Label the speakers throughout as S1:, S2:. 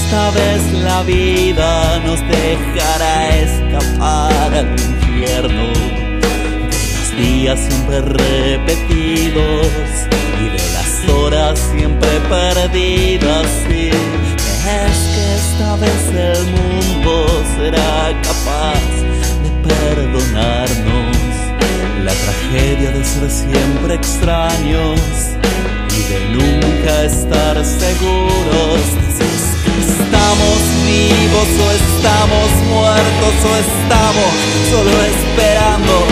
S1: esta vez la vida nos dejará escapar al infierno de los días siempre repetidos y de las horas siempre perdidas? Sí, es que esta vez el mundo será capaz de perdonarnos la tragedia de ser siempre extraños y de nunca estar seguros. ¿Estamos vivos o estamos muertos o estamos solo esperando?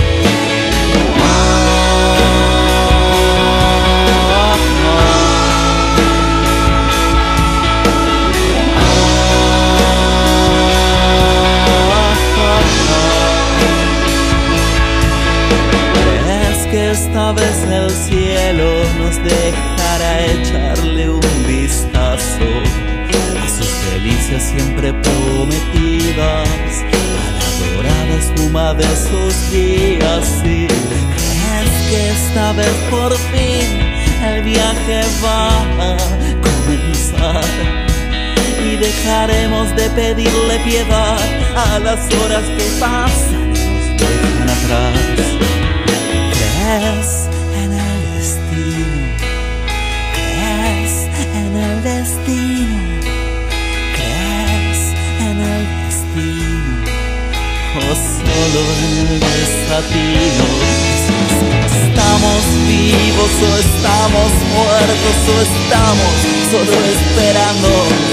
S1: ¿Crees que esta vez el cielo nos dejará echarle un vistazo a sus delicias siempre prometidas, a la dorada espuma de sus días? ¿Sí? ¿Crees que esta vez por fin el viaje va a comenzar y dejaremos de pedirle piedad a las horas que pasan y nos dejan atrás? ¿Crees en el destino? ¿Crees en el destino? ¿Crees en el destino? ¿O solo en el desatino? ¿Estamos vivos o estamos muertos o estamos solo esperando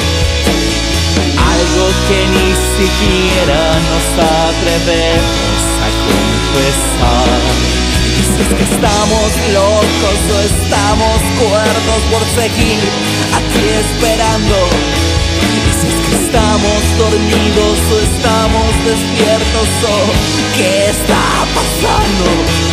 S1: algo que ni siquiera nos atrevemos a confesar? ¿Es que estamos locos o estamos cuerdos por seguir aquí esperando? ¿Es que estamos dormidos o estamos despiertos o qué está pasando?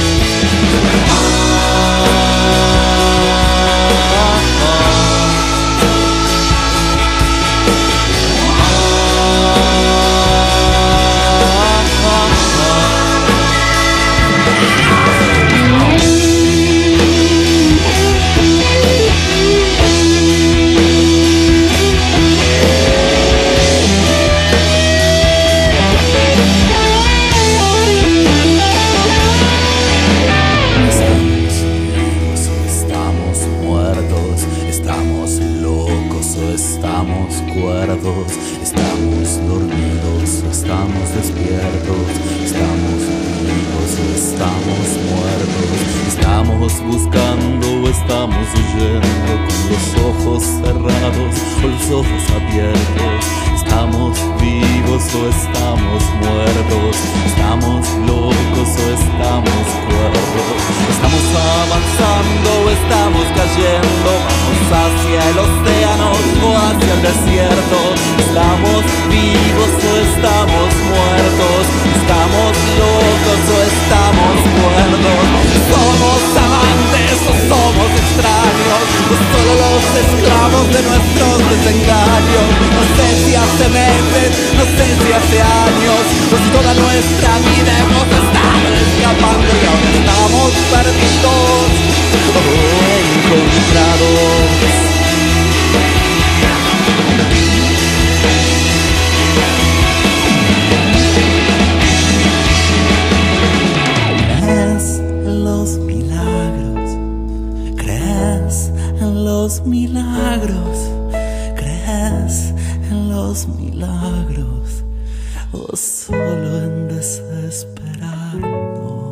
S1: Estamos cuerdos, estamos dormidos, estamos despiertos, estamos vivos, estamos muertos, estamos buscando, estamos huyendo con los ojos cerrados o los ojos abiertos, estamos vivos o estamos muertos, estamos locos o estamos cuerdos, estamos avanzando o estamos cayendo, vamos hacia el océano o hacia el desierto, estamos vivos o estamos muertos, estamos locos o estamos cuerdos, somos amantes o somos extraños, o solo los esclavos de nuestros desengaños. No sé si hace meses, no sé si hace años, pues toda nuestra vida hemos estado escapando y ahora estamos perdidos o encontrados. Milagros, ¿crees en los milagros o solo en desesperarnos?